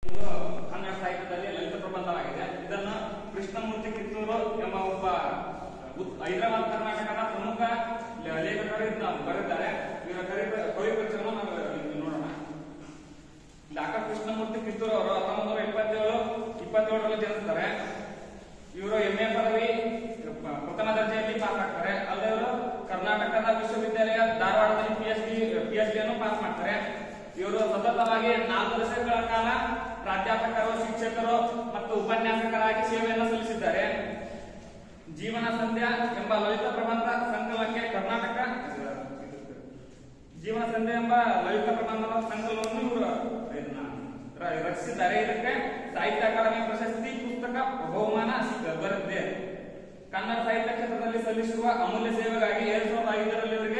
ಕನ್ನಡ ಸಾಹಿತ್ಯದಲ್ಲಿ ಲಲಿತ ಪ್ರಬಂಧವಾಗಿದೆ. ಇದನ್ನು ಕೃಷ್ಣಮೂರ್ತಿ ಕಿತ್ತೂರು ಎಂಬ ಒಬ್ಬ ಹೈದರಾಬಾದ್ ಕರ್ನಾಟಕದ ಪ್ರಮುಖ ಲೇಖಕರು ಇದನ್ನ ಬರೆದಿದ್ದಾರೆ. ಇವರ ಕವಿ ಪರಿಚಯವನ್ನು ನಾವು ನೋಡೋಣ. ಡಾಕ್ಟರ್ ಕೃಷ್ಣಮೂರ್ತಿ ಕಿತ್ತೂರು ಅವರು 1927ರಲ್ಲಿ ಜನಿಸ್ತಾರೆ. ಇವರು MA ಪದವಿ ಪ್ರಥಮ ದರ್ಜೆಯಲ್ಲಿ ಪಾಸ್ ಆಗ್ತಾರೆ. ಅಲ್ಲದೆ ಇವರು ಕರ್ನಾಟಕದ ವಿಶ್ವವಿದ್ಯಾಲಯ ಧಾರವಾಡದಲ್ಲಿ PhD ಅನ್ನು ಪಾಸ್ ಮಾಡ್ತಾರೆ. ಇವರು ಸತತವಾಗಿ 4 ದಶಕಗಳ ಕಾಲ ಪ್ರಾಧ್ಯಾಪಕರು, ಶಿಕ್ಷಕರು ಮತ್ತು ಉಪನ್ಯಾಸಕರಾಗಿ ಸೇವೆಯನ್ನು ಸಲ್ಲಿಸಿದ್ದಾರೆ. ಜೀವನ ಸಂಧ್ಯಾ ಎಂಬ ಲಲಿತ ಪ್ರಬಂಧ ಸಂಕಲನಕ್ಕೆ ಜೀವನ ಸಂಧ್ಯಾ ಎಂಬ ಲಲಿತ ಪ್ರಬಂಧದ ಸಂಕಲನವನ್ನು ಇವರು ರಚಿಸಿದ್ದಾರೆ. ಇದಕ್ಕೆ ಸಾಹಿತ್ಯ ಅಕಾಡೆಮಿ ಪ್ರಶಸ್ತಿ, ಪುಸ್ತಕ ಬಹುಮಾನ ಬರುತ್ತೆ. ಕನ್ನಡ ಸಾಹಿತ್ಯ ಕ್ಷೇತ್ರದಲ್ಲಿ ಸಲ್ಲಿಸುವ ಅಮೂಲ್ಯ ಸೇವೆಗಾಗಿ 2005ರಲ್ಲಿ ಇವರಿಗೆ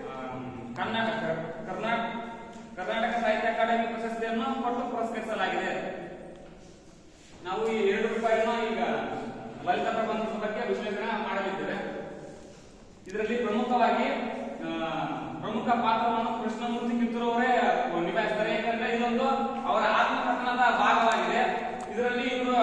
ಕರ್ನಾಟಕ ಸಾಹಿತ್ಯ ಅಕಾಡೆಮಿ ಪ್ರಶಸ್ತಿಯನ್ನು ಕೊಟ್ಟು ಪುರಸ್ಕರಿಸಲಾಗಿದೆ. ನಾವು ಈ 2 ರೂಪಾಯಿಯನ್ನು ಈಗ ಲಲಿತ ಪ್ರಬಂಧದ ಬಗ್ಗೆ ವಿಶ್ಲೇಷಣೆ ಮಾಡಲಿದ್ದೇವೆ. ಇದರಲ್ಲಿ ಪ್ರಮುಖ ಪಾತ್ರವನ್ನು ಕೃಷ್ಣಮೂರ್ತಿ ಕಿತ್ತೂರು ಅವರೇ ನಿಭಾಯಿಸ್ತಾರೆ. ಯಾಕಂದ್ರೆ ಇದೊಂದು ಅವರ ಆತ್ಮಕಥನದ ಭಾಗವಾಗಿದೆ. ಇದರಲ್ಲಿ ಇವರು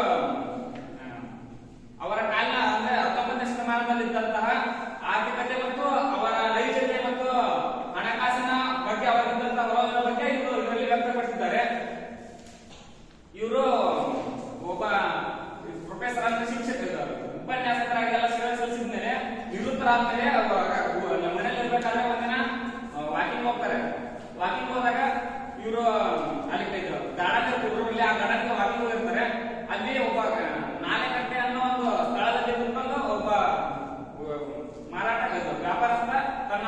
ಅವರ ಕಾಲಿನ ಅಂದ್ರೆ 19ನೇ ಶತಮಾನದಲ್ಲಿದ್ದಂತಹ ಆರ್ಥಿಕತೆ ಮತ್ತು ಅವರ ನೈಜತೆ ಮತ್ತು ಹಣಕಾಸಿನ ಬಗ್ಗೆ ಅವರಿದ್ದಂತಹ ಒಲವಿನ ಬಗ್ಗೆ ಇವರು ಇದರಲ್ಲಿ ವ್ಯಕ್ತಪಡಿಸಿದ್ದಾರೆ. ಇವರು ಒಬ್ಬ ಪ್ರೊಫೆಸರ್ ಅಂದ್ರೆ ಶಿಕ್ಷಕರು, ಉಪನ್ಯಾಸಕರಾಗಿ ಎಲ್ಲ ಸೇವೆ ಸಲ್ಲಿಸಿದ ಮೇಲೆ ನಿವೃತ್ತರಾದ್ಮೇಲೆ ಮನೆಯಲ್ಲಿ ಇರ್ಬೇಕಾದ್ರೆ ಒಂದಿನ ವಾಕಿಂಗ್ ಹೋಗ್ತಾರೆ. ವಾಕಿಂಗ್ ಹೋದಾಗ ಇವರು ಅಲ್ಲಿ ಗಾರ್ಡನ್ ಊರಲ್ಲಿ ಆ ಗಾರ್ಡನ್ಗೆ ವಾಕಿಂಗ್ ಹೋಗಿರ್ತಾರೆ. ಅಲ್ಲಿ ಒಬ್ಬ ನಾಲೆಕಟ್ಟೆ ಅನ್ನೋ ಒಂದು ಸ್ಥಳದಲ್ಲಿ ಕುತ್ಕೊಂಡು ಒಬ್ಬ ಮಾರಾಟ ವ್ಯಾಪಾರಸ್ಥ ತನ್ನ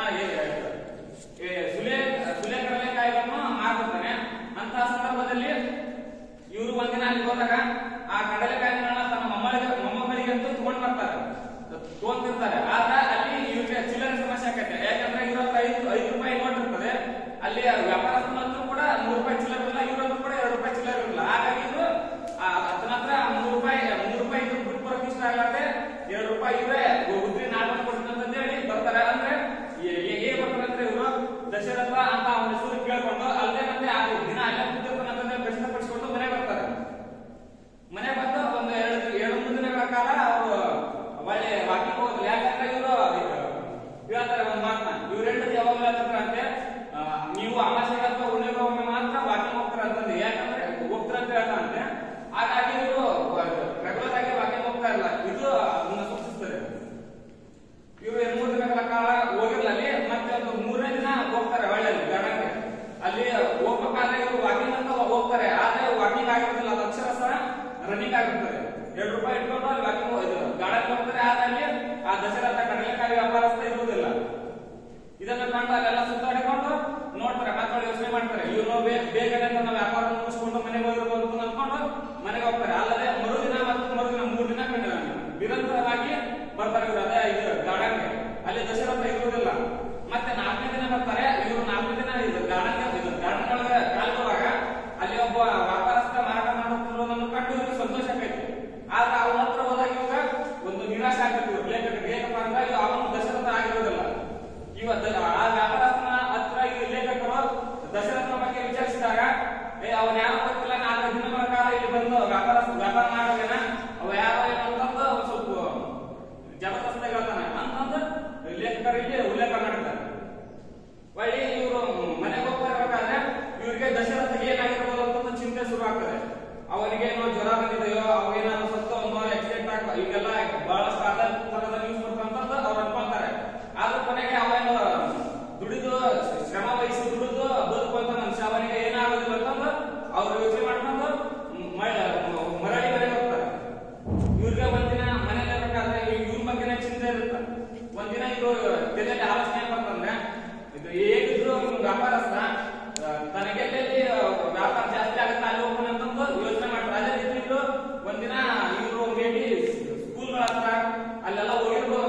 ಸುಲೆ ಕಡಲೆಕಾಯಿಗಳನ್ನು ಮಾರ್ಕೊತಾನೆ. ಅಂತಹ ಸಂದರ್ಭದಲ್ಲಿ ಇವರು ಒಂದಿನ ಅಲ್ಲಿ ಹೋದಾಗ ಆ ಕಡಲೆಕಾಯಿಗಳನ್ನ ತನ್ನ ಮೊಮ್ಮಗಳಿಗೆ ತಗೊಂಡ್ಬರ್ತಾರೆ. ಆದ್ರೆ ಅಲ್ಲಿ ಇವ್ರಿಗೆ ಚಿಲ್ಲರೆ ಸಮಸ್ಯೆ ಆಕೈತೆ. ಯಾಕಂದ್ರೆ ಇವ್ರ 5 ರೂಪಾಯಿ ನೋಟ್ ಇರ್ತದೆ. ಅಲ್ಲಿ ವ್ಯಾಪಾರಸ್ಥನ ಹತ್ರ ಕೂಡ 3 ರೂಪಾಯಿ ಚಿಲ್ಲರ್ ಇಲ್ಲ, ಇವ್ರ ಹತ್ರ ಕೂಡ 2 ರೂಪಾಯಿ ಚಿಲ್ಲರ್ ಇರಲ್ಲ. ಹಾಗಾಗಿ ಇವರು ಅದನ್ನ ಹತ್ರ 3 ರೂಪಾಯಿ ಬರೋಕೆ ಇಷ್ಟ ಆಗತ್ತೆ. 2 ರೂಪಾಯಿ ಇವ್ರೆ ಉದ್ರಿ ನಾಲ್ಕು ಕೊಡ್ತೀನಿ ಅಂತ ಹೇಳಿ ಬರ್ತಾರೆ. ಅಂದ್ರೆ ಹೇಗೆ ಬರ್ತಾರೆ ಅಂದ್ರೆ ಇವರು ದಶರಥ ಅಂತ ಅವನ ಹೆಸರು ಕೇಳ್ಕೊಂಡು ಅಲ್ಲದೆ ಮತ್ತೆ ಆ ದಿನ ಅಲ್ಲೇ ಕೂತಿರ್ತಾನೆ ಪ್ರಶ್ನೆ ಪಡಿಸ್ಕೊಂಡು ಮನೆ ಬರ್ತಾರೆ. ಮನೆ ಬಂದು ಒಂದು 2-3 ದಿನಗಳ ಕಾಲ ಅವರು ಒಳ್ಳೆ ವಾಕಿಂಗ್ ಹೋಗೋದಿಲ್ಲ. ಯಾಕಂದ್ರೆ ಇವರು ಹೇಳ್ತಾರೆ ಒಂದು ಮಾತನ್ನ, ಇವರೆಲ್ಲರೂ ಯಾವಾಗ ಹೇಳ್ತಾರಂತೆ, ನೀವು ಅಮಾವಾಸ್ಯೆ ಅಥವಾ ಹುಣ್ಣಿಮೆ ಒಮ್ಮೆ ಮಾತ್ರ ವಾಕಿಂಗ್ ಹೋಗ್ತಾರೆ ಅಂತಂದ್ರೆ, ಯಾಕಂದ್ರೆ ಹೋಗ್ತಾರೆ ಅಂತ ಹೇಳ್ತಾರಂತೆ. ಹಾಗಾಗಿ ಇವರು ರೆಗ್ಯುಲರ್ ಆಗಿ ವಾಕಿಂಗ್ ಹೋಗ್ತಾ ಇಲ್ಲ. ಇದು ಅದನ್ನ ಸೂಚಿಸ್ತದೆ. ಇವರು 2-3 ದಿನಗಳ ಕಾಲ ಹೋಗಿರ್ಲ ಅಲ್ಲಿ. ಮತ್ತೆ ಒಂದು 3ನೇ ದಿನ ಹೋಗ್ತಾರೆ ಒಳ್ಳೆ ಗಾರ್ಡನ್ಗೆ. ಅಲ್ಲಿ ಹೋಗ್ಬೇಕಾದ್ರೆ ಇವರು ವಾಕಿಂಗ್ ಅಂತ ಹೋಗ್ತಾರೆ. ಆದ್ರೆ ವಾಕಿಂಗ್ ಆಗಿರೋದಿಲ್ಲ, ಅದು ಅಕ್ಷರಶಃ ರನ್ನಿಂಗ್ ಆಗಿರ್ತದೆ. 2 ರೂಪಾಯಿ ಇಟ್ಕೊಂಡು ಅಲ್ಲಿ ವಾಕಿಂಗ್ ಗಾರ್ಡನ್ ಹೋಗ್ತಾರೆ. ಆದ್ರೆ ಅಲ್ಲಿ ಆ ದಶರಥ ಕಡಲೆಕಾಯಿ ವ್ಯಾಪಾರಸ್ಥ ಇರುವುದಿಲ್ಲ. ಇದನ್ನ ಕಂಡು ಅಲ್ಲೆಲ್ಲ ಸುತ್ತಾಡಿಕೊಂಡು ನೋಡ್ತಾರೆ. ಮಕ್ಕಳು ಯೋಚನೆ ಮಾಡ್ತಾರೆ, ಇವ್ರು ಬೇಗನೆ ತನ್ನ ವ್ಯಾಪಾರ ಮುಗಿಸ್ಕೊಂಡು ಮನೆಗೆ ಹೋಗಿರ್ಬೋದು ಅಂತ ಅನ್ಕೊಂಡು ಮನೆಗೆ ಹೋಗ್ತಾರೆ. ಅಲ್ಲದೆ ಮರುದಿನ 3 ದಿನ ನಿರಂತರವಾಗಿ ಬರ್ತಾರೆ ಇವರು ಅದೇ ಇದು ಗಾರ್ಡನ್ಗೆ. ಅಲ್ಲಿ ದಶರಥ ಇರುವುದಿಲ್ಲ. ಮತ್ತೆ 4ನೇ ದಿನ ಬರ್ತಾರೆ. ಇವರು 4ನೇ ದಿನ ಗಾರ್ಡನ್ ಒಳಗೆ ಕಾಲಿಡುವಾಗ ಅಲ್ಲಿ ಒಬ್ಬ ವ್ಯಾಪಾರಸ್ಥ ಮಾರಾಟ ಮಾಡುತ್ತಿರುವುದನ್ನು ಕಂಡು ಇವ್ರಿಗೆ ಸಂತೋಷ ಆಕೈತಿ. ಆದ್ರೆ ಅವನ ಹತ್ರ ಹೋದಾಗ ಇವಾಗ ಒಂದು ನಿರಾಶೆ ಆಗ್ತೈತಿ ಇವ್ರು ಲೇಖಕರಿಗೆ. ಏನಪ್ಪಾ ಅಂದ್ರೆ ಅವನು ದಶರಥ ಆಗಿರೋದಿಲ್ಲ. ಆ ವ್ಯಾಪಾರಸ್ಥನ ಹತ್ರ ಈ ಲೇಖಕರು ದಶರಥ ಬಗ್ಗೆ ವಿಚಾರಿಸಿದಾಗ ಅವನ ಯಾರು ಗೊತ್ತಿಲ್ಲ, 4 ದಿನಗಳ ಕಾಲ ಇಲ್ಲಿ ಬಂದು ವ್ಯಾಪಾರ ಮಾಡೋದೇನ ಅವ ಯಾರೋ ಏನಂತಂದು ಸ್ವಲ್ಪ ಜಬರ್ದಸ್ತ ಹೇಳ್ತಾನೆ ಅಂತಂದು ಲೇಖಕರಿಗೆ ಉಲ್ಲೇಖ ಮಾಡಿದ್ದಾರೆ. ಒಳ್ಳೆ ಇವರು ಮನೆಗೆ ಹೋಗ್ತಾ ಇರ್ಬೇಕಾದ್ರೆ ಇವ್ರಿಗೆ ದಶರಥಗೆ ಏನಾಗಿರ್ಬೋದು ಅಂತ ಚಿಂತೆ ಶುರು ಆಗ್ತದೆ. ಅವನಿಗೆ ಏನೋ ಜ್ವರ ಬಂದಿದೆಯೋ, ಅವೇನಾದ್ರು ಸತ್ತವನೋ, ಆಕ್ಸಿಡೆಂಟ್ ಆಗ ಈಗೆಲ್ಲ ಬಹಳಷ್ಟು ಆಧಾರದ ನ್ಯೂಸ್ ಬರ್ತಂತಂದು ಅವ್ರು ಅನ್ಕೊಂತಾರೆ. ಆದ್ರೂ ಕೊನೆಗೆ ಅವನು ದುಡಿದು ಶ್ರಮ ವಹಿಸಿ ದುಡಿದು ಬದುಕುವಂತ ಮನುಷ್ಯ, ಅವನಿಗೆ ಏನಾಗೋದಿಲ್ಲ ಅಂತಂದು ಅವ್ರು ಯೋಚನೆ ಮಾಡ್ಕೊಂಡು ಮರಳಿ ಮನೆಗೆ ಹೋಗ್ತಾರೆ. ಇವ್ರಿಗೆ ಒಂದಿನ ಮನೇಲಿ ಇರ್ಬೇಕಾದ್ರೆ ಇವ್ರ ಬಗ್ಗೆನೇ ಚಿಂತೆ ಇರುತ್ತೆ. ಒಂದಿನ ಇವರು ತಲೆಯಲ್ಲಿ ಆಲೋಚನೆ ಬರ್ತಂದ್ರೆ ಹೇಗಿದ್ರು ವ್ಯಾಪಾರಸ್ಥ ತನಗೆಲ್ಲಿ ವ್ಯಾಪಾರ ಜಾಸ್ತಿ ಆಗುತ್ತೆ ಅಲ್ಲಿ ಹೋಗೋಣ ಅಂತಂದು ಯೋಚನೆ ಮಾಡ್ತಾರೆ. ಅದೇ ರೀತಿ ಒಂದಿನ ಇವರು ಭೇಟಿ ಸ್ಕೂಲ್ಗಳ ಹತ್ರ ಅಲ್ಲೆಲ್ಲ ಹೋಗಿರ್ಬೋದು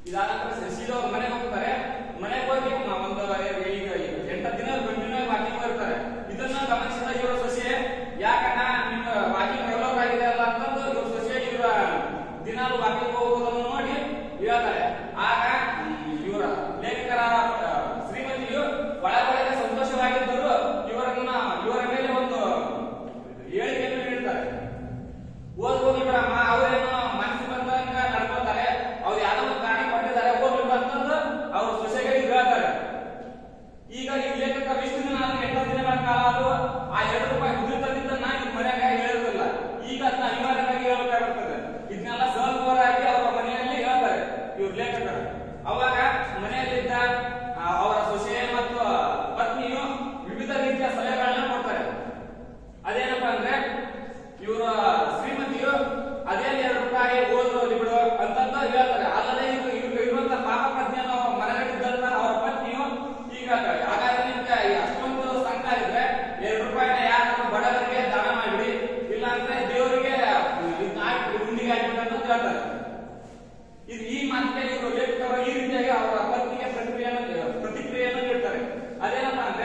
ಇದಾದ ನಂತರ ಸೀದಾ ಅವ್ರ ಮನೆಗೆ ಹೋಗ್ತಾರೆ. ಮನೆಗೆ ಹೋಗಿ ಒಂದು ಈಗ 8 ದಿನ ಕಂಟಿನ್ಯೂ ವಾಕಿಂಗ್ ಇರ್ತಾರೆ. ಇದನ್ನ ಗಮನಿಸಿದ ಇವರ ಸೊಸೆ, ಯಾಕಣ್ಣ ನಿಮ್ಮ ವಾಕಿಂಗ್ ಡೆವಲಪ್ ಆಗಿದೆ ಅಲ್ಲ ಅಂತಂದು ಇವ್ರ ಸೊಸೆ ಇವರ ದಿನಾಲು ವಾಕಿಂಗ್ ಹೋಗೋದನ್ನು ನೋಡಿ ಹೇಳ್ತಾರೆ. ಆಗ ಇವರ ಲೇಖಕರ ಶ್ರೀಮತಿಯು ಒಳಗೊಳಗೆ ಸಂತೋಷವಾಗಿದ್ದರು ಇವರ ಮೇಲೆ ಒಂದು ಹೇಳಿಕೆಯನ್ನು ನೀಡ್ತಾರೆ. ಹೋಗ್ಲಿ ಬಿಡಮ್ಮ, ಅವರೇನು ಮನಸ್ಸು ಬಂದಂಗ ನಡ್ಕೊತಾರೆ, ಅವ್ರು ಯಾವ್ದೋ ಒಂದು ಕಾರಣ ಕೊಟ್ಟಿದ್ದಾರೆ, ಹೋಗ್ಲಿ ಅಂತಂದು ಅವ್ರ ಸೊಸೆಗಳಿಗೆ ಹೇಳ್ತಾರೆ. ಈಗ ಈ ಲೇಖಕ ಇಷ್ಟು ದಿನ 8 ದಿನಗಳ ಕಾಲ ಅದು ಆ ₹2 ಉಳಿತದಿದ್ದನ್ನ ನಿಮ್ಮ ಮನೆಯಾಗ ಹೇಳುದಿಲ್ಲ. ಈಗ ಅದನ್ನ ಅನಿವಾರ್ಯವಾಗಿ ಹೇಳಬೇಕಾಗುತ್ತದೆ. ಇದನ್ನೆಲ್ಲ ಸಹಜವಾಗಿ ಅವರ ಮನೆಯಲ್ಲಿ ಹೇಳ್ತಾರೆ ಇವ್ರ ಲೇಖಕರು. ಅವಾಗ ಮನೆಯಲ್ಲಿದ್ದ ಅವರ ಸೊಸೆ ಮತ್ತು ಪತ್ನಿಯು ವಿವಿಧ ರೀತಿಯ ಸಲಹೆಗಳನ್ನ ಕೊಡ್ತಾರೆ. ಅದೇನಪ್ಪ ಅಂದ್ರೆ ಇವರ ಶ್ರೀಮತಿಯು ಅದೇ ₹2 ಓದೋಲಿ ಬಿಡು ಅಂತಂದು ಹೇಳ್ತಾರೆ. ಅಲ್ಲದೆ ಇವ್ರಿಗೆ ಇರುವಂತ ಪಾಪ ಪ್ರಜ್ಞೆಯನ್ನು ಮನೆಯಲ್ಲಿದ್ದಂತ ಅವರ ಪತ್ನಿಯು ಈಗ ಹೇಳ್ತಾರೆ, ಹಾಗಾದ್ರೆ ನಿಮ್ಗೆ ಅಷ್ಟೊಂದು ಸಂಕಟ ಇದ್ರೆ ₹2 ಯಾರು ಬಡವರಿಗೆ ದಾನ ಮಾಡಿಬಿಡಿ, ಇಲ್ಲ ಅಂದ್ರೆ ದೇವರಿಗೆ ಗುಂಡಿಗೆ ಹಾಕಿಬಿಡಿ ಅಂತ ಹೇಳ್ತಾರೆ. ಇದು ಈ ಮಾತಿಗೆ ಇವರು ಲೇಖಕರು ಈ ರೀತಿಯಾಗಿ ಅವರ ಪತ್ನಿಗೆ ಪ್ರತಿಕ್ರಿಯೆಯನ್ನು ನೀಡ್ತಾರೆ. ಅದೇನಪ್ಪ ಅಂದ್ರೆ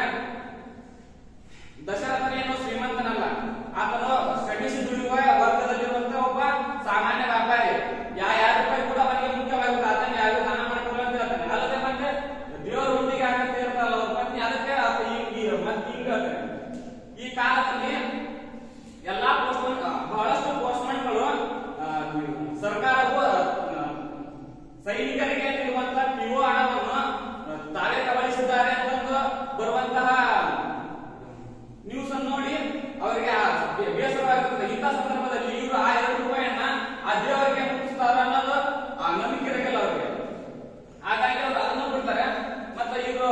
ದಶರಥನೇನು ಶ್ರೀಮಂತನಲ್ಲ, ಆತನು ಶ್ರಮಿಸಿ ದುಡಿಯುವ ವರ್ಗದಲ್ಲಿರುವಂತಹ ಒಬ್ಬ ಸಾಮಾನ್ಯ ವ್ಯಾಪಾರಿ. ₹2 ಕೂಡ ಅವನಿಗೆ ಮುಖ್ಯವಾಗುತ್ತೆ, ಅದನ್ನು ಯಾರು ದಾನ ಮಾಡಿಕೊಳ್ಳ ಅಂತ ಹೇಳ್ತಾನೆ. ಅಲ್ಲದೆ ಮತ್ತೆ ದೇವರ ಹುಂಡಿಗೆ ಹಾಕಂತ ಇರ್ತಾರಲ್ಲ ಅವ್ರ ಪತ್ನಿ, ಅದಕ್ಕೆ ಮತ್ತೆ ಹಿಂಗ ಹೇಳ್ತಾರೆ. ಈ ಕಾಲದಲ್ಲಿ ಎಲ್ಲಾ ಬಹಳಷ್ಟು ಪೋಸ್ಟ್ಮನ್ಗಳು ಸರ್ಕಾರವು ಸೈನಿಕರಿಗೆ ನೀಡುವಂತಹ ಪಿಒ ಹಣವನ್ನು ತಾವೇ ಕಬಳಿಸಿದ್ದಾರೆ ಅಂತಂದು ಬರುವಂತಹ ನ್ಯೂಸ್ ಅನ್ನು ನೋಡಿ ಅವರಿಗೆ ಬೇಸರವಾಗುತ್ತದೆ. ಇಂಥ ಸಂದರ್ಭದಲ್ಲಿ ಇವರು ಆ ₹2 ಆ ದೇವರಿಗೆ ಮುಟ್ಟಿಸ್ತಾರೆ ಅನ್ನೋದು ಆ ನಂಬಿಕೆ ಇರಲಿಲ್ಲ ಅವರಿಗೆ. ಹಾಗಾಗಿ ಅವರು ಅದನ್ನು ಬಿಡ್ತಾರೆ. ಮತ್ತೆ ಇವರು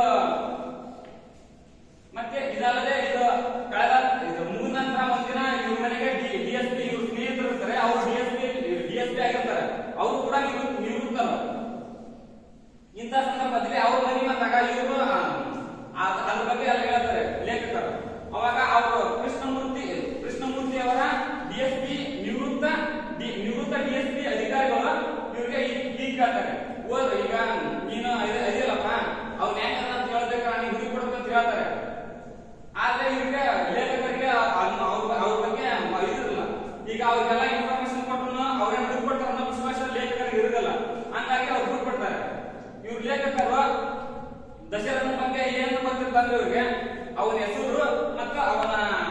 ಮತ್ತೆ ಇದಲ್ಲದೆ ಇದು ಕಳೆದ ಮುಗಿದ ನಂತರ ಒಂದಿನ ಇವ್ರ ಮನೆಗೆ DSP ಇವ್ರ ಸ್ನೇಹಿತರು ಇರ್ತಾರೆ. ಅವರು DSP ಆಗಿರ್ತಾರೆ. ಅವರು ಕೂಡ ನಿವೃತ್ತರು. ಇಂಥ ಸಂದರ್ಭದಲ್ಲಿ ಅವ್ರ ಮನೆ ಬಂದಾಗ ಇವರು ಅದ್ರ ಬಗ್ಗೆ ಎಲ್ಲ ಹೇಳ್ತಾರೆ ಲೇಖಕರು. ಅವಾಗ ಅವರು ಕೃಷ್ಣಮೂರ್ತಿ ಅವರ DSP ನಿವೃತ್ತ DSP ಅಧಿಕಾರಿಗಳು ಇವ್ರಿಗೆ ಈಗ ಹೇಳ್ತಾರೆ, ಹೋದ್ರೆ ಈಗ ನೀನು ಅದಿಲ್ಲಪ್ಪ ಅವ್ನ ಹೆಂಗ ಅಂತ ಹೇಳ್ಬೇಕ, ನೀನು ಹುಡುಗಿ ಕೊಡ್ಬೇಕಂತ ಹೇಳ್ತಾರೆ. ಆದ್ರೆ ಇವ್ರಿಗೆ ಲೇಖಕರಿಗೆ ಅವ್ರ ಬಗ್ಗೆ ಇದಿರಲ್ಲ. ಈಗ ಅವ್ರಿಗೆಲ್ಲ ಇನ್ಫಾರ್ಮೇಶನ್ ಕೊಟ್ಟರು ಅವ್ರೇನು ಹುಡುಗಿ ಕೊಡ್ತಾರೆ ಅನ್ನೋ ವಿಶ್ವಾಸ ಲೇಖಕರಿಗೆ ಇರೋದಿಲ್ಲ. ಹಂಗಾಗಿ ಅವ್ರು ಹುಡುಗಿ ಕೊಡ್ತಾರೆ. ಇವ್ರ ಲೇಖಕರು ದಶರಥನ ಬಗ್ಗೆ ಏನು ಗೊತ್ತಿರ್ತಾರೆ ಇವ್ರಿಗೆ, ಅವನ ಹೆಸರು ಮತ್ತು ಅವನ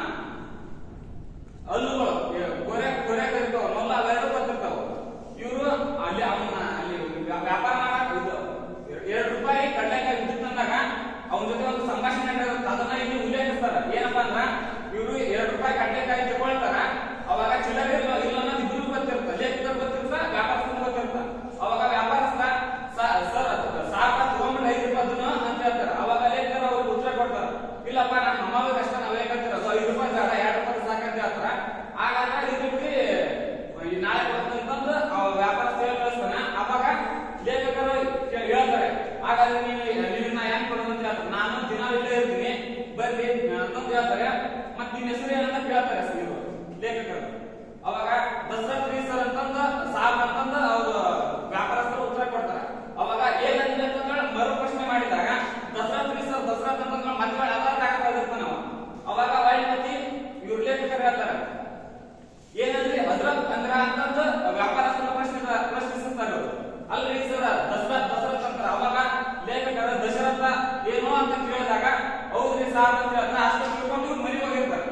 ಹಲ್ಲುಗಳು ಕೊರೆ ಕರಿತಾವ ಮೊಲ್ಲ ಅವೆರಡು ಗೊತ್ತಿರ್ತಾವ. ಇವರು ಅಲ್ಲಿ ವ್ಯಾಪಾರ ಮಾಡಕ್ ₹2 ಕಡ್ಲೆಕಾಯಿ ವಿದ್ಯುತ್ ಅಂದಾಗ ಅವನ ಜೊತೆ ಒಂದು ಸಂಭಾಷಣೆ ನಡೆಯುತ್ತೆ. ಅದನ್ನ ಇಲ್ಲಿ ಉಲ್ಲೇಖಿಸ್ತಾರ. ಏನಪ್ಪಾ ಅಂದ್ರ ಇವರು ₹2 ಕಡ್ಲೆಕಾಯಿ ತಗೊಳ್ತಾರ. ಅವಾಗ ಚಿಲ್ಲರೆ ಇಲ್ಲ ಅನ್ನೋದು ಇಬ್ರು ಗೊತ್ತಿರ್ತ, ಲೇಖಕರು ಗೊತ್ತಿರ್ತ, ವ್ಯಾಪಾರಸ್ಥರು ಗೊತ್ತಿರ್ತ. ಅವಾಗ ವ್ಯಾಪಾರಸ್ಥ ಸರ್ ತಗೊಂಡ್ರೆ ₹5 ಅಂತ ಹೇಳ್ತಾರ. ಅವಾಗ ಲೇಖಕರು ಅವ್ರಿಗೆ ಉತ್ತರ ಕೊಡ್ತಾರ, ಇಲ್ಲಪ್ಪ ನಮ್ಮ ಅಮ್ಮವಿಗೆ ಅಷ್ಟ ನಾವ್ ಲೇಖಕರು ₹5 ಬೇಡ ₹2 ಸಾಕಂತ ಹೇಳ್ತಾರ. ಹಾಗಾದ್ರೆ ಇದು ಬಿಡಿ ನಾಳೆ ಬರ್ತಂತಂದು ವ್ಯಾಪಾರಸ್ಥ ಕಳಿಸ್ತಾನ. ಅವಾಗ ಲೇಖಕರು ಹೇಳ್ತಾರೆ, ಹಾಗಾದ್ರೆ ನೀವನ್ನ ಹೆಂಗ್ ಕೊಡೋದು ಅಂತ ಹೇಳ್ತಾರೆ. ನಾನು ದಿನ ಇಲ್ಲೇ ಇರ್ತೀನಿ ಬರ್ರಿ ಅಂತಂದು ಹೇಳ್ತಾರೆ. ಮತ್ ನಿನ್ನ ಹೆಸರು ಏನಂತ ಕೇಳ್ತಾರೆ ಇವರು ಲೇಖಕರು. ಅವಾಗ ದಶರಥ್ ಸರ್ ಅಂತಂದ ಸಾಬ್ ಅಂತಂದ ಅವ್ರು ವ್ಯಾಪಾರಸ್ಥರು ಉತ್ತರ ಕೊಡ್ತಾರೆ. ಅವಾಗ ಏನಂದ್ರೆ ಮರು ಪ್ರಶ್ನೆ ಮಾಡಿದಾಗ ದಶರಥ್ ಅಂತಂದ್ರೆ ಮತ್ತೆ ಅದಾಗಿರ್ತಾನ. ಅವಾಗ ವಾಯುಮತಿ ಇವ್ರ ಲೇಖಕರು ಹೇಳ್ತಾರೆ, ಏನಂದ್ರೆ ಹಜರತ್ ಅಂದ್ರ ಅಂತಂದು ವ್ಯಾಪಾರಸ್ಥರ ಪ್ರಶ್ನಿಸುತ್ತಾರೆ. ಅಲ್ರಿ ಸರ್ ದಶರಥ್ ಅಂತಾರೆ. ಅವಾಗ ಲೇಖಕರ ದಶರಥ ಏನೋ ಅಂತ ಕೇಳಿದಾಗ ಹೌದ್ರಿ ಸಾರ್ ಅಂತ ಹೇಳ್ತಾರೆ. ಅಷ್ಟು ತಿಳ್ಕೊಂಡು ಇವ್ರು ಮನೆಗೆ ಹೋಗಿರ್ತಾರೆ.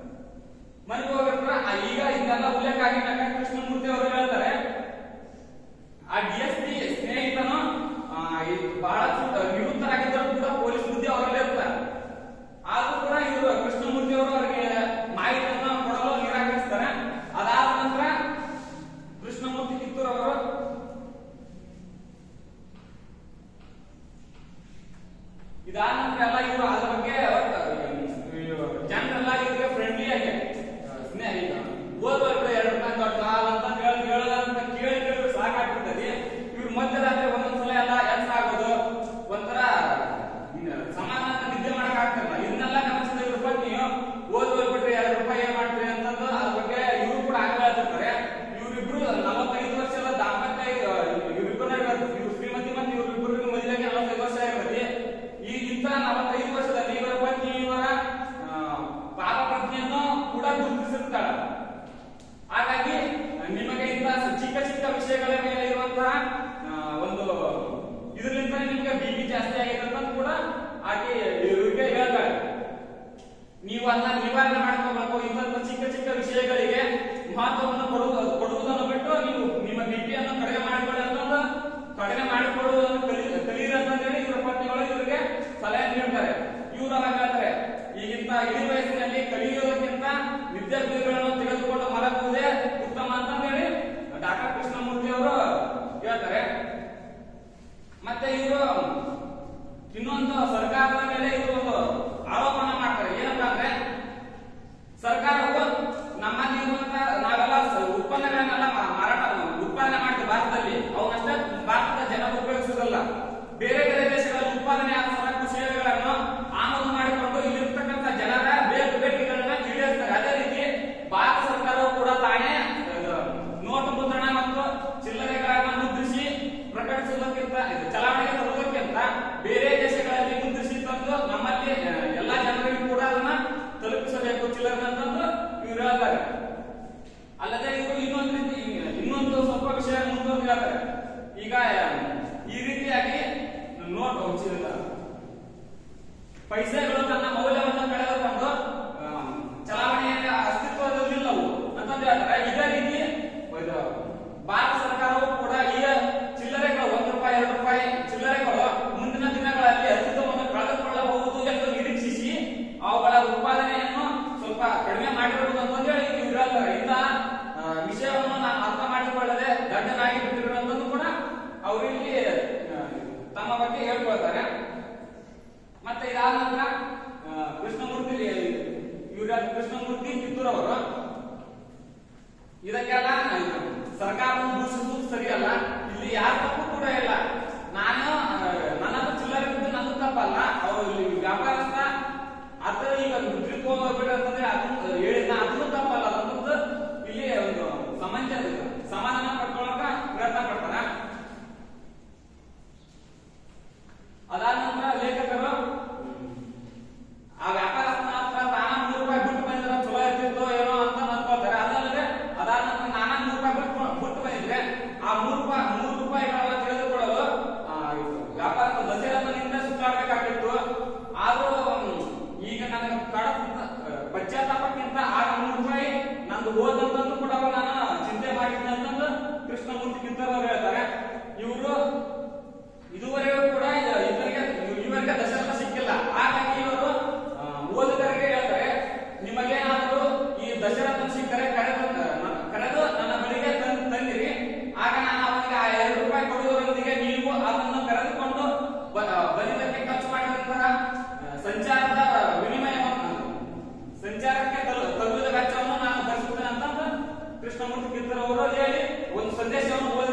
ಈಗ ಇದನ್ನೆಲ್ಲ ಉಲ್ಲೇಖ ಆಗಿದ್ದಾಗ ಕೃಷ್ಣಮೂರ್ತಿ ಅವರು ಹೇಳ್ತಾರೆ, ಆ DSP ಸ್ನೇಹಿತನು ಬಹಳ ನಿವೃತ್ತರಾಗಿದ್ದರೂ ಕೂಡ ಪೊಲೀಸ್ ಬುದ್ಧಿ ಅವರಲ್ಲಿ ಇರ್ತಾರೆ. ಆದ್ರೂ ಕೂಡ ಇವರು ಕೃಷ್ಣಮೂರ್ತಿ ಅವರು ಅವರಿಗೆ ಮಾಹಿತಿಯನ್ನು ಕೊಡಲು ನಿರಾಕರಿಸ್ತಾರೆ. ಅದಾದ ನಂತರ ಕೃಷ್ಣಮೂರ್ತಿ ಕಿತ್ತೂರ್ ಅವರು ಇದಾದ ನಂತರ ಎಲ್ಲ ಇವರು ಅದ್ರ ಬಗ್ಗೆ ಜನರೆಲ್ಲ ಇವರಿಗೆ ಫ್ರೆಂಡ್ಲಿ ಆಗಿ ಸ್ನೇಹಿತ ಓದುವ ₹2 ದೊಡ್ಡ ಹಾಲ್ ಅಂತ ಹೇಳೋದಂತ ಕೇಳಿ ಸಾಕಾಗ್ಬಿಡ್ತದೆ. ಇವ್ರು ಮಧ್ಯರಾತ್ರಿ ಒಂದೊಂದ್ಸಲ ಎಲ್ಲ ಆಗೋದು ಒಂಥರ ಸಮಾಧಾನ ನಿದ್ದೆ ಮಾಡಕ್ ಆಗ್ತಿಲ್ಲ. ಇದನ್ನೆಲ್ಲ ಗಮನಿಸಿದ ಇವ್ರ ಪತ್ನಿಯು ಓದುವ ಬಿಟ್ರೆ ₹2 ಏನ್ ಮಾಡ್ತೀರಿ ಅಂತಂದು ಅದ್ರ ಬಗ್ಗೆ ಇವ್ರು ಕೂಡ ಆಗ ಹೇಳ್ತಿರ್ತಾರೆ. ಇವರಿಬ್ರು 45 ವರ್ಷದ ದಾಂಪತ್ಯ ಇವರಿಬ್ಬರ ಇವ್ರ ಶ್ರೀಮತಿ ಸರ್ಕಾರದ ಮೇಲೆ ಇದು ಒಂದು ಆರೋಪನ ಮಾಡ್ತಾರೆ. ಏನಂತ ಅಂದ್ರೆ ಸರ್ಕಾರವು ನಮ್ಮಲ್ಲಿ ಇರುವಂತ ನಾವೆಲ್ಲ ಉತ್ಪನ್ನಗಳನ್ನೆಲ್ಲ ಮಾರಾಟ ಉತ್ಪಾದನೆ ಮಾಡ್ತೀವಿ ಭಾರತದಲ್ಲಿ, ಅವನ್ನಷ್ಟೇ ಭಾರತದ ಜನರು ಉಪಯೋಗಿಸುವುದಲ್ಲ. ಬೇರೆ ಬೇರೆ ದೇಶಗಳಲ್ಲಿ ಉತ್ಪಾದನೆ ಆದ ಸರಕು ಸೇವೆಗಳನ್ನು ಆಮದು ಮಾಡಿಕೊಂಡು ಇಲ್ಲಿರ್ತಕ್ಕಂಥ ಜನರ ಬೇಡಿಕೆಗಳನ್ನ ಈಡೇರಿಸ್ತಾರೆ. ಅದೇ ರೀತಿ ಭಾರತ ಸರ್ಕಾರವು ಕೂಡ ತಾನೇ ನೋಟು ಮುದ್ರಣ ಮತ್ತು ಚಿಲ್ಲರೆಗಳನ್ನು ಮುದ್ರಿಸಿ ಪ್ರಕಟಿಸುವುದಕ್ಕಿಂತ ಚಲಾವಣೆಗೆ ತರುವುದಕ್ಕಿಂತ ಬೇರೆ ದೇಶಗಳಲ್ಲಿ ಮುದ್ರಿಸಿ ತಂದು ನಮ್ಮಲ್ಲಿ ಎಲ್ಲಾ ಜನರಿಗೂ ಕೂಡ ಅದನ್ನ ತಲುಪಿಸಬೇಕು ಚಿಲ್ಲರೆ ಅಂತಂದು ಇವ್ರು ಹೇಳ್ತಾರೆ. ಅಲ್ಲದೆ ಇವರು ಇನ್ನೊಂದು ಸ್ವಲ್ಪ ವಿಷಯ ಮುಂದುವರೆದು ಹೇಳ್ತಾರೆ. ಈಗ ಈ ರೀತಿಯಾಗಿ ನೋಟ್ ಪೈಸೆಗಳು ತನ್ನ ಮೌಲ್ಯವನ್ನು ಕಳೆದುಕೊಂಡು ಚಲಾವಣೆಯ ಅಸ್ತಿತ್ವದಲ್ಲಿಲ್ಲವು ಅಂತಂದು ಹೇಳ್ತಾರೆ. ಇದೇ ರೀತಿ ಭಾರತ ಸರ್ಕಾರವು ಕೂಡ ಈಗ ಚಿಲ್ಲರೆಗಳು ₹1, ₹2 ಚಿಲ್ಲರೆಗಳು ಮುಂದಿನ ದಿನಗಳಲ್ಲಿ ಅಸ್ತಿತ್ವವನ್ನು ಕಳೆದುಕೊಳ್ಳಬಹುದು ಎಂದು ನಿರೀಕ್ಷಿಸಿ ಅವುಗಳ ಉತ್ಪಾದನೆಯನ್ನು ಸ್ವಲ್ಪ ಕಡಿಮೆ ಮಾಡಿರುವುದು ಅಂತಂದು ಹೇಳಿ ಇವ್ರು ಹೇಳ್ತಾರೆ. ಇಂತಹ ವಿಷಯವನ್ನು ನಾನು ಅರ್ಥ ಮಾಡಿಕೊಳ್ಳದೆ ದಡ್ಡನಾಗಿ ಬಿಟ್ಟಿರುವಂತದ್ದು ಕೂಡ ಅವರು ಇಲ್ಲಿ ತಮ್ಮ ಬಗ್ಗೆ ಹೇಳ್ಕೊಳ್ತಾರೆ. ಮತ್ತೆ ಇದಾದ ನಂತರ ಕೃಷ್ಣಮೂರ್ತಿ ಕಿತ್ತೂರ್ ಅವರು ಇದಕ್ಕೆಲ್ಲ ಸರ್ಕಾರವನ್ನು ದೂಷಿಸುವುದು ಸರಿಯಲ್ಲ, ಇಲ್ಲಿ ಯಾರ ತಪ್ಪು ಕೂಡ ಇಲ್ಲ. ನನ್ನದು ಚಿಲ್ಲರೆ ಬಿದ್ದು ನನ್ನದು ತಪ್ಪಲ್ಲ, ಅವರು ಇಲ್ಲಿ ವ್ಯಾಪಾರಸ್ಥ ಅದ್ರ ಈಗ ಮುದ್ರಿಕ್ ಹೋಗ್ಬಿಟ್ಟು ಅಂತಂದ್ರೆ ಅದನ್ನು ಹೇಳಿದ ಅದನ್ನು ತಪ್ಪಲ್ಲ. ಅದೊಂದು ಇಲ್ಲಿ ಒಂದು ಸಮಾಧಾನ ಪಡ್ಕೊಳ್ಳಕ ಪ್ರಯತ್ನ ಪಡ್ತಾರ. ಅದಾದ ನಂತರ ಲೇಖಕರು ಆ ವ್ಯಾಪಾರಸ್ಥನ ಹತ್ರ ತಾನ ₹3 ಬಿಟ್ಟು ಬಂದ್ರೆ ಚಲೋ ಇರ್ತಿತ್ತು ಏನೋ ಅಂತ ಅನ್ಕೊಳ್ತಾರೆ. ಅದಲ್ಲದೆ ಅದಾದ ನಂತರ ನಾನಾ ₹3 ಬಿಟ್ಟು ಬಂದಿದ್ರೆ ಆ ₹3 ತಿಳಿದುಕೊಳ್ಳಲು ವ್ಯಾಪಾರದ ದಸರಾದಿಂದ ಸುತ್ತಾಡಬೇಕಾಗಿತ್ತು. ಆದ್ರೂ ಈಗ ನನಗೆ ಪಶ್ಚಾತ್ತಾಪಕ್ಕಿಂತ ಆಗ ₹3 ನಂದು ಹೋದಂತಂದು ಕೂಡ ನಾನು ಚಿಂತೆ ಮಾಡಿದ್ದೆ ಅಂತಂದು ಕೃಷ್ಣಮೂರ್ತಿ ಕಿತ್ತೂರ್ ಅವರು ಹೇಳ್ತಾರೆ. ಇವರು ಇದುವರೆಗೂ ಕೂಡ ಇವರಿಗೆ ದಶರಥ ಸಿಕ್ಕಿಲ್ಲ. ಹಾಗಾಗಿ ಇವರು ಓದುಗರಿಗೆ ಹೇಳ್ತಾರೆ, ನಿಮಗೇನಾದರೂ ಈ ದಶರಥ ಸಿಕ್ಕರೆ ಕರೆದು ನನ್ನ ಬಳಿಗೆ ತಂದಿರಿ. ಆಗ ನಾನು ಅವನಿಗೆ ಆ ₹2 ಕೊಡುವುದರೊಂದಿಗೆ ನೀವು ಅದನ್ನು ಕರೆದುಕೊಂಡು ಬಲಿದಕ್ಕೆ ಖರ್ಚು ಮಾಡಿದಂತಹ ಸಂಚಾರಕ್ಕೆ ತಲುಪಿದ ವೆಚ್ಚವನ್ನು ನಾನು ಭರಿಸುತ್ತೇನೆ ಅಂತ ಕೃಷ್ಣಮೂರ್ತಿ ಕಿತ್ತೂರ್ ಅವರು ಹೇಳಿ ಒಂದು ಸಂದೇಶವನ್ನು